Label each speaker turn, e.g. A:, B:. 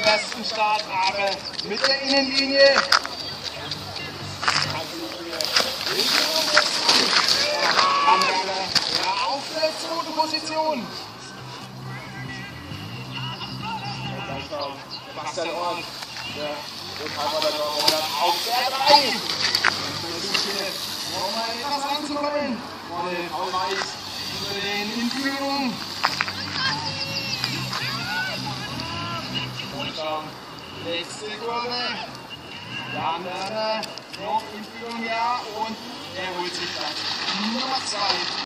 A: ersten Start, aber mit der Innenlinie. Ja, aufwärts, gute Position. Sebastian Ort, der Rückhalter der Dortmunder auf der 3. Nochmal etwas ranzukommen. Paul Weiß über den in Führung. Und schon nächste Kurve. Jan Werner noch in Führung, ja, und er holt sich das Nummer 2.